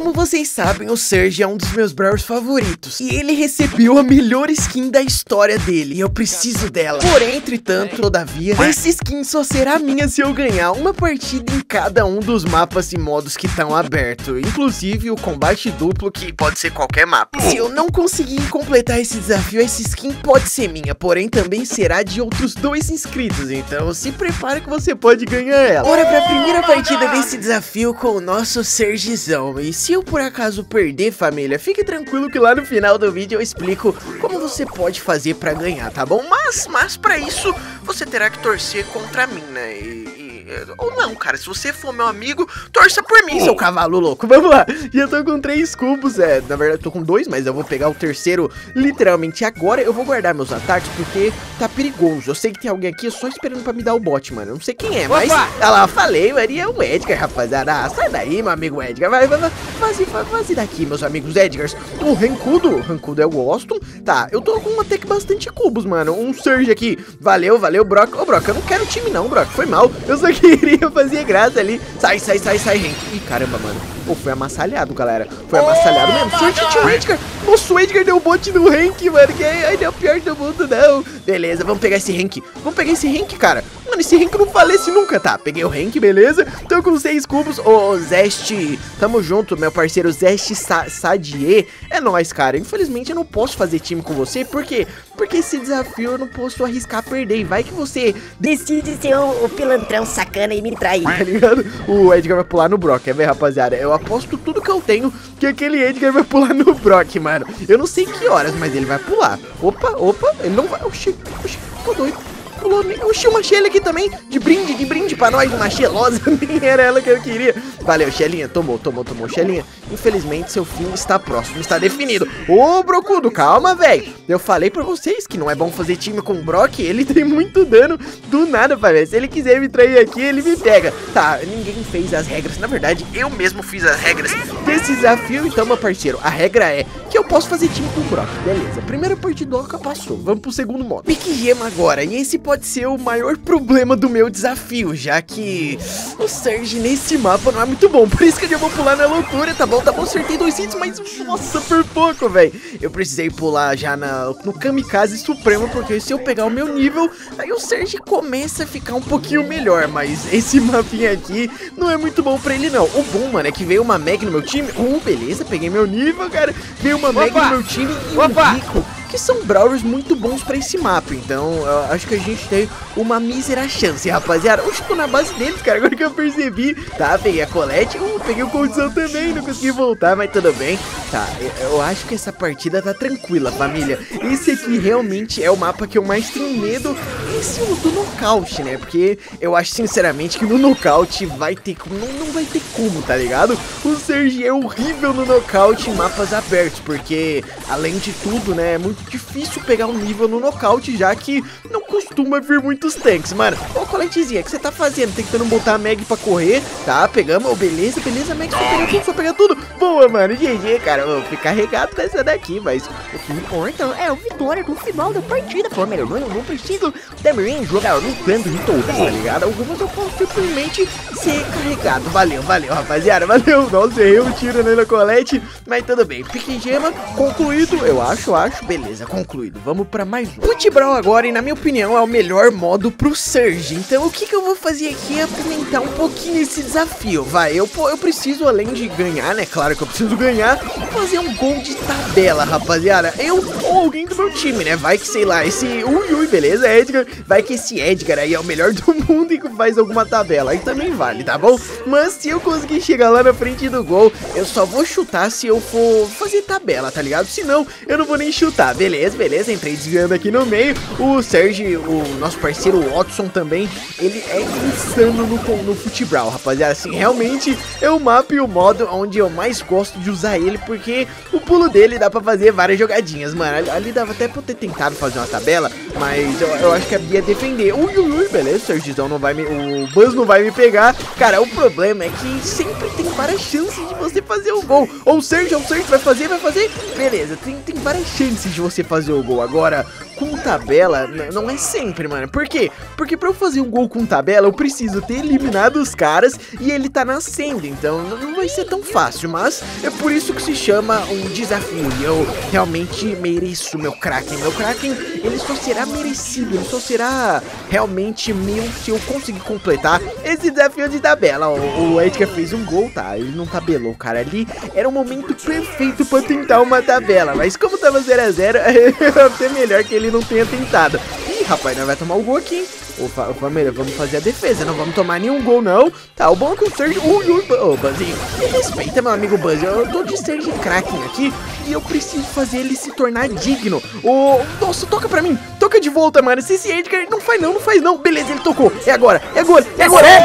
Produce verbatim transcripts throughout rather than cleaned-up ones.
Como vocês sabem, o Serge é um dos meus brawlers favoritos. E ele recebeu a melhor skin da história dele. E eu preciso dela. Porém, entretanto, todavia, essa skin só será minha se eu ganhar uma partida em cada um dos mapas e modos que estão abertos. Inclusive o combate duplo, que pode ser qualquer mapa. Se eu não conseguir completar esse desafio, essa skin pode ser minha. Porém, também será de outros dois inscritos. Então, se prepare que você pode ganhar ela. Bora pra primeira partida desse desafio com o nosso Sergezão. E se eu por acaso perder, família, fique tranquilo que lá no final do vídeo eu explico como você pode fazer pra ganhar, tá bom? Mas, mas pra isso, você terá que torcer contra mim, né? E... ou não, cara, se você for meu amigo, torça por mim, seu cavalo louco. Vamos lá, e eu tô com três cubos, é, na verdade eu tô com dois, mas eu vou pegar o terceiro literalmente agora. Eu vou guardar meus ataques porque tá perigoso. Eu sei que tem alguém aqui só esperando pra me dar o bot, mano. Eu não sei quem é, mas... olha lá, falei, Maria, é o Edgar, rapaziada. Ah, sai daí, meu amigo Edgar. Vai, vai, vai, vaze, vaze daqui, meus amigos Edgars. O Rancudo, Rancudo eu gosto. Tá, eu tô com até que bastante cubos, mano. Um Surge aqui, valeu, valeu, Brock. Ô, Brock, eu não quero time não, Brock, foi mal. Eu só queria fazer graça ali. Sai, sai, sai, sai, Hank. Ih, caramba, mano. Pô, foi amassalhado, galera. Foi amassalhado mesmo. Sorte de o Edgar. Nossa, o Edgar deu o bot no Hank, mano. Que ai, não é o pior do mundo, não. Beleza, vamos pegar esse Hank. Vamos pegar esse Hank, cara. Mano, esse Hank não falece nunca, tá? Peguei o Hank, beleza. Tô com seis cubos. Ô, ô Zest, tamo junto, meu parceiro Zest Sa Sadier. É nóis, cara. Infelizmente eu não posso fazer time com você. Por quê? Porque esse desafio eu não posso arriscar perder. Vai que você decide ser o, o pilantrão sacana e me trair. Tá ligado? O Edgar vai pular no Brock, quer ver, rapaziada? Eu aposto tudo que eu tenho que aquele Edgar vai pular no Brock, mano. Eu não sei que horas, mas ele vai pular. Opa, opa, ele não vai... Oxi, oxi, tô doido. Pulou, oxi, uma Shelly aqui também, de brinde, de brinde pra nós, uma Shelosa, nem era ela que eu queria. Valeu, Shellinha, tomou, tomou, tomou, Shellinha. Infelizmente, seu fim está próximo, está definido. Ô, Brocudo, calma, velho. Eu falei pra vocês que não é bom fazer time com o Brock, ele tem muito dano do nada, pai. Se ele quiser me trair aqui, ele me pega. Tá, ninguém fez as regras, na verdade, eu mesmo fiz as regras desse desafio. Então, meu parceiro, a regra é que eu posso fazer time com o Brock, beleza. Primeira partidoca passou, vamos pro segundo modo. Pique gema agora, e esse pode ser o maior problema do meu desafio, já que o Serge nesse mapa não é muito bom, por isso que eu já vou pular na loucura, tá bom? Tá bom, acertei dois hits, mas nossa, por pouco, velho. Eu precisei pular já na, no Kamikaze Supremo, porque se eu pegar o meu nível, aí o Serge começa a ficar um pouquinho melhor, mas esse mapinha aqui não é muito bom pra ele não. O bom, mano, é que veio uma Meg no meu time. Uh, beleza, peguei meu nível, cara. Veio uma Meg no meu time e um Rico, que são brawlers muito bons pra esse mapa. Então, eu acho que a gente tem uma mísera chance, rapaziada. Eu estou na base deles, cara, agora que eu percebi. Tá, peguei a Colette, uh, peguei o Condição também, não consegui voltar, mas tudo bem. Tá, eu, eu acho que essa partida tá tranquila, família. Esse aqui realmente é o mapa que eu mais tenho medo, esse do nocaute, né? Porque eu acho, sinceramente, que no nocaute vai ter como, não, não vai ter como, tá ligado? O Serge é horrível no nocaute em mapas abertos, porque, além de tudo, né, é muito difícil pegar um nível no nocaute, já que não costuma vir muitos tanques, mano. Ô, Coletezinha, o que você tá fazendo? Tentando botar a Meg pra correr, tá? Pegamos, oh, beleza, beleza, Meg, só pegar tudo, só pegar tudo. Boa, mano, G G, cara, vou ficar regado com essa daqui, mas o que importa é a vitória no final da partida. Pô, melhor, eu não preciso também jogar no canto de todas, tá ligado? Algumas eu posso simplesmente ser carregado. Valeu, valeu, rapaziada, valeu. Nossa, errei um tiro na Colette, mas tudo bem. Pique gema concluído, eu acho, acho, beleza, concluído. Vamos pra mais um. Fute Brawl agora, e na minha opinião é o melhor modo pro Serge. Então o que que eu vou fazer aqui é apimentar um pouquinho esse desafio. Vai, eu, eu preciso, além de ganhar, né, claro que eu preciso ganhar, fazer um gol de tabela, rapaziada. Eu ou alguém do meu time, né, vai que, sei lá, esse, ui, ui, beleza, Edgar, vai que esse Edgar aí é o melhor do mundo e faz alguma tabela, aí também vale, tá bom? Mas se eu conseguir chegar lá na frente do gol, eu só vou chutar se eu for fazer tabela, tá ligado? Senão, eu não vou nem chutar. Beleza, beleza, entrei desviando aqui no meio. O Serge, o nosso parceiro Watson também, ele é insano no, no Fute Brawl, rapaziada. Assim, realmente é o mapa e o modo onde eu mais gosto de usar ele, porque o pulo dele dá pra fazer várias jogadinhas, mano. Ali, ali dava até pra eu ter tentado fazer uma tabela, mas eu, eu acho que ia defender. Ui, ui, ui, beleza, o Sergezão não vai me... o Buzz não vai me pegar. Cara, o problema é que sempre tem várias chances de você fazer o gol. Ou o Serge, ou o Serge vai fazer, vai fazer. Beleza, tem, tem várias chances de você fazer o gol. Agora, com tabela, não é sempre, mano. Por quê? Porque pra eu fazer um gol com tabela, eu preciso ter eliminado os caras e ele tá nascendo. Então não vai ser tão fácil, mas é por isso que se chama um desafio. E eu realmente mereço meu Kraken. Meu Kraken, ele só será merecido, ele só será realmente meu se eu conseguir completar esse desafio de tabela. O, o Edgar fez um gol, tá? Ele não tabelou, cara. Ali era o momento perfeito pra tentar uma tabela. Mas como tava zero a zero, é até melhor que ele não tenha tentado. Ih, rapaz, nós vai tomar o gol aqui, hein? Ô, família, vamos fazer a defesa, não vamos tomar nenhum gol, não. Tá, o bom é que o Surge... Ui, ui, ô, Buzzinho, me respeita, meu amigo Buzz. Eu tô de Surge Kraken aqui e eu preciso fazer ele se tornar digno. Ô, nossa, toca pra mim. Toca de volta, mano. Se esse Edgar... Não faz não, não faz não. Beleza, ele tocou. É agora, é agora, é agora. É,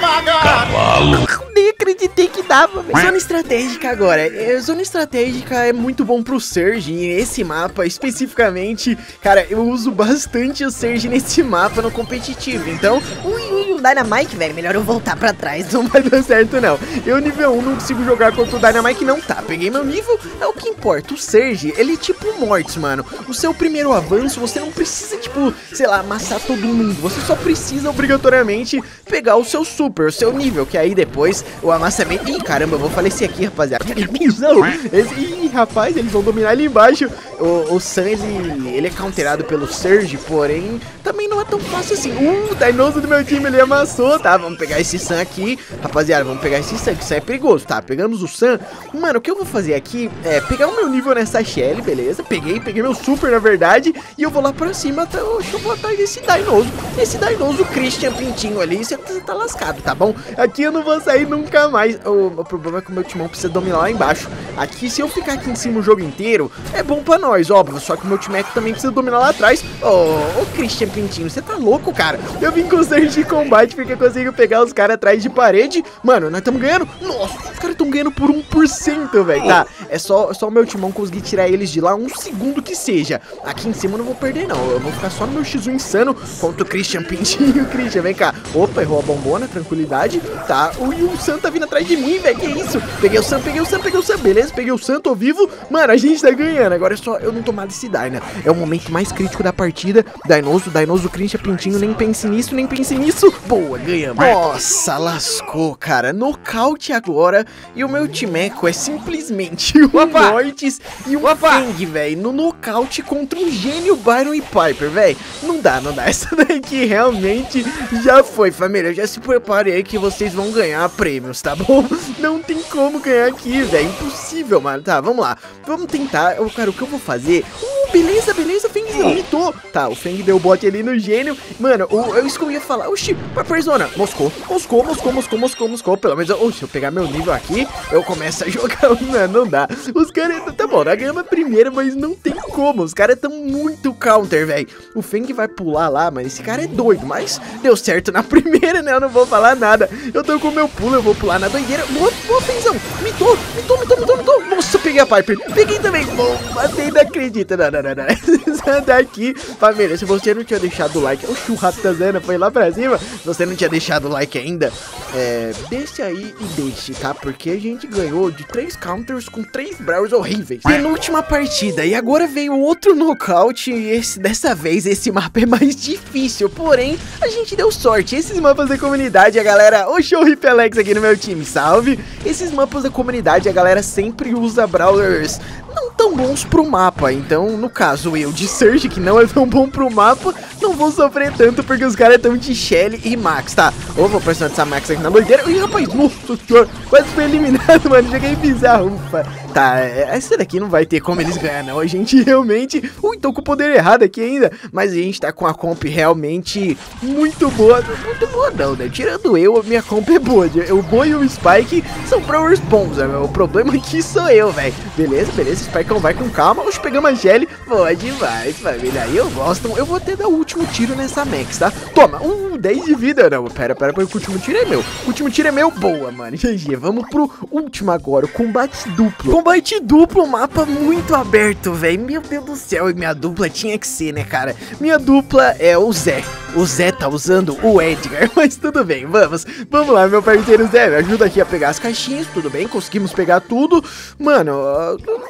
cavalo. Nem acreditei que dava, velho. Zona estratégica agora. É, zona estratégica é muito bom pro Surge. E esse mapa, especificamente, cara, eu uso bastante o Surge nesse mapa no competitivo. Então, Ui, ui, o Dynamite, velho. Melhor eu voltar pra trás. não vai dar certo, não. Eu, nível um, não consigo jogar contra o Dynamite, não. Tá, peguei meu nível. É o que importa. O Surge, ele é tipo Mortis, mano. O seu primeiro avanço, você não precisa, tipo, sei lá, amassar todo mundo. Você só precisa, obrigatoriamente, pegar o seu super, o seu nível. Que aí depois o amassamento... Ih, caramba, eu vou falecer aqui, rapaziada. Esse... Ih, rapaz, eles vão dominar ali embaixo. O, o Sun, ele, ele é counterado pelo Surge, porém, também não é tão fácil assim. Uh, o Dinoso do meu time, ele amassou, tá? Vamos pegar esse Sun aqui. Rapaziada, vamos pegar esse Sun, que isso é perigoso, tá? Pegamos o Sun. Mano, o que eu vou fazer aqui é pegar o meu nível nessa Shelly, beleza? Peguei, peguei meu super, na verdade. E eu vou lá pra cima, tá? Deixa eu vou atrás desse Dinoso. Esse Dinoso Christian Pintinho ali, você tá lascado, tá bom? Aqui eu não vou sair nunca mais. O, o problema é que o meu timão precisa dominar lá embaixo. Aqui, se eu ficar aqui em cima o jogo inteiro, é bom pra nós, óbvio. Só que o meu time também precisa dominar lá atrás. Ô, ô Christian Pintinho, você tá louco, cara? Eu vim com o Surge de combate porque eu consigo pegar os caras atrás de parede. Mano, nós estamos ganhando. Nossa, os caras estão ganhando por um por cento, velho. Tá, é só, só o meu timão conseguir tirar eles de lá um segundo que seja. Aqui em cima eu não vou perder, não. Eu vou ficar só no meu X um insano contra o Christian Pintinho. Christian, vem cá. Opa, errou a bombona, tranquilidade. Tá, o, o Sam tá vindo atrás de mim, velho. Que isso? Peguei o Sam, peguei o Sam, peguei o Sam. Beleza, peguei o Sam, tô vivo. Mano, a gente tá ganhando. Agora é só eu não tomar desse Dyna. É o momento mais crítico da partida. Dinoso, Dinoso, Christian Pintinho. Nem pense nisso, nem pense nisso. Boa, ganhamos. Nossa, lascou, cara. Nocaute agora. E o meu timeco é simplesmente o Mortis e o Feng, velho. No nocaute contra um gênio Byron e Piper, velho. Não dá, não dá. Essa daqui realmente já foi, família. Eu já se preparei que vocês vão ganhar prêmios, tá bom? Não tem como ganhar aqui, velho. Impossível, mano. Tá, vamos lá. Vamos tentar. Eu, cara, o que eu vou fazer? Uh, beleza, beleza. Feng imitou. Tá, o Feng deu bote ali no gênio. Mano, o, eu, isso que eu ia falar. Oxi, Piperzona. Moscou, Moscou, Moscou, Moscou, Moscou, Moscou. Pelo menos, oxi, eu pegar meu nível aqui, eu começo a jogar. Mano, não dá. Os caras, tá bom, nós ganhamos a primeira, mas não tem como. Os caras estão muito counter, velho. O Feng vai pular lá, mas esse cara é doido. Mas deu certo na primeira, né? Eu não vou falar nada. Eu tô com o meu pulo, eu vou pular na doideira. Boa, boa, Fenzão. Mitou, mitou, mitou, mitou, mitou. Nossa, peguei a Piper. Peguei também. Bom, você não acredita. Não, não, não, não. Sai daqui. Família, se você não tinha deixado o like. Oxi, o Ratazana foi lá pra cima. Se você não tinha deixado o like ainda, é, deixe aí e deixe, tá? Porque a gente ganhou de três counters com três brawlers horríveis. Penúltima partida. E agora veio outro nocaute. E esse, dessa vez esse mapa é mais difícil. Porém, a gente deu sorte. Esses mapas da comunidade, a galera... Oxi, o Rip Alex aqui no meu time, salve. Esses mapas da comunidade, a galera sempre usa brawlers não tão bons pro mapa. Então, no caso, eu de Surge, que não é tão bom pro mapa, não vou sofrer tanto porque os caras estão de Shelly e Max, tá? Ou vou pressionar essa Max aqui na doideira. Ih, rapaz, nossa senhora, quase foi eliminado, mano. Joguei bizarro, ufa. Tá, essa daqui não vai ter como eles ganhar, não. A gente realmente... Ui, tô com o poder errado aqui ainda. Mas a gente tá com a comp realmente muito boa. Muito boa não, né? Tirando eu, a minha comp é boa. O Boi e o Spike são brawlers bons, né? O problema aqui sou eu, velho. Beleza, beleza. Spike vai com calma. Hoje pegamos a Shelly. Boa demais, família. Aí eu gosto. Eu vou até dar o último tiro nessa Max, tá? Toma, um, dez de vida. Não, pera, pera, pera. O último tiro é meu. O último tiro é meu. Boa, mano. G G. Vamos pro último agora. O combate duplo. Combate duplo, mapa muito aberto, velho. Meu Deus do céu, e minha dupla tinha que ser, né, cara? Minha dupla é o Zé. O Zé tá usando o Edgar, mas tudo bem, vamos. Vamos lá, meu parceiro Zé, me ajuda aqui a pegar as caixinhas, tudo bem? Conseguimos pegar tudo. Mano,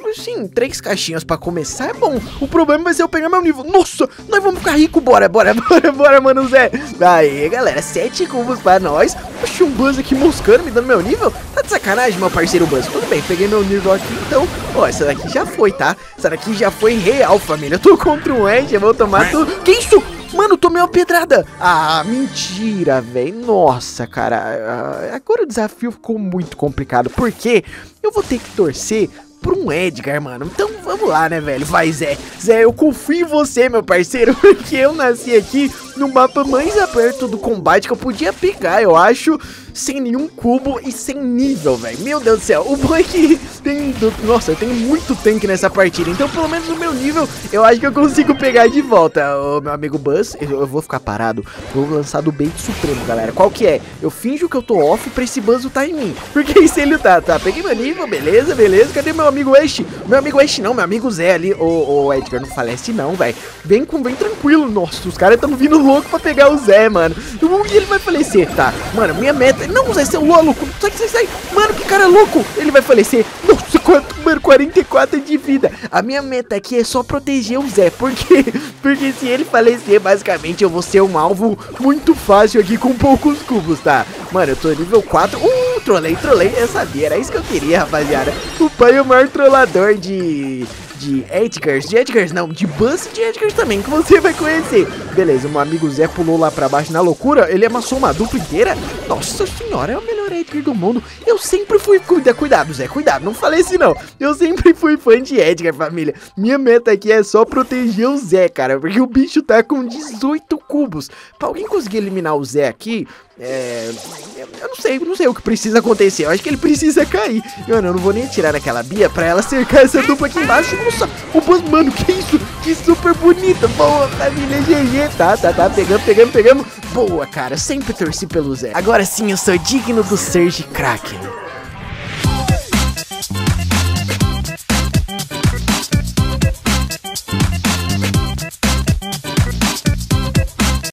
sim, três caixinhas pra começar é bom. O problema vai ser eu pegar meu nível. Nossa, nós vamos ficar ricos. Bora, bora, bora, bora, mano Zé. Aí, galera, sete cubos pra nós. Oxi, um Buzz aqui moscando, me dando meu nível. Tá de sacanagem, meu parceiro Buzz. Tudo bem, peguei meu nível aqui, então. Ó, essa daqui já foi, tá? Essa daqui já foi real, família. Eu tô contra um Ed, eu vou tomar tudo. Que isso? Mano, tomei uma pedrada. Ah, mentira, velho. Nossa, cara. Agora o desafio ficou muito complicado. Porque eu vou ter que torcer por um Edgar, mano. Então vamos lá, né, velho? Vai, Zé. Zé, eu confio em você, meu parceiro. Porque eu nasci aqui no mapa mais aberto do combate que eu podia pegar, eu acho, sem nenhum cubo e sem nível, velho. Meu Deus do céu. O bom é que tem... Nossa, eu tenho muito tanque nessa partida. Então, pelo menos no meu nível, eu acho que eu consigo pegar de volta. O meu amigo Buzz, eu, eu vou ficar parado. Vou lançar do bait supremo, galera. Qual que é? Eu finjo que eu tô off pra esse Buzz lutar em mim. Porque se ele tá, tá. Peguei meu nível, beleza, beleza. Cadê meu amigo Ash? Meu amigo Ash não, meu amigo Zé ali. Ô, ô, Edgar, não falece não, velho. Vem com, vem tranquilo. Nossa, os caras tão vindo louco pra pegar o Zé, mano. E ele vai falecer, tá? Mano, minha meta... Não, Zé, seu louco. Sai, sai, sai. Mano, que cara louco. Ele vai falecer. Nossa, quanto, mano, quarenta e quatro de vida. A minha meta aqui é só proteger o Zé. Por quê? Porque se ele falecer, basicamente, eu vou ser um alvo muito fácil aqui com poucos cubos, tá? Mano, eu tô nível quatro. Uh, trolei, trolei. Eu sabia, era isso que eu queria, rapaziada. O pai é o maior trollador de... de Edgars, de Edgars não, de Buzz e de Edgars também, que você vai conhecer. Beleza, o meu amigo Zé pulou lá pra baixo na loucura, ele amassou uma dupla inteira. Nossa senhora, é o melhor Edgar do mundo. Eu sempre fui, cuida, cuidado Zé, cuidado, não falei assim não. Eu sempre fui fã de Edgar, família. Minha meta aqui é só proteger o Zé, cara, porque o bicho tá com dezoito cubos. Pra alguém conseguir eliminar o Zé aqui, é... eu não sei, não sei o que precisa acontecer. Eu acho que ele precisa cair. Mano, eu não vou nem atirar naquela Bia pra ela cercar essa dupla aqui embaixo. Nossa, o Buzz, mano, que isso? Que super bonita. Boa, família G G. Tá, tá, tá, pegamos, pegamos, pegamos. Boa, cara, sempre torci pelo Zé. Agora sim, eu sou digno do Surge Kraken.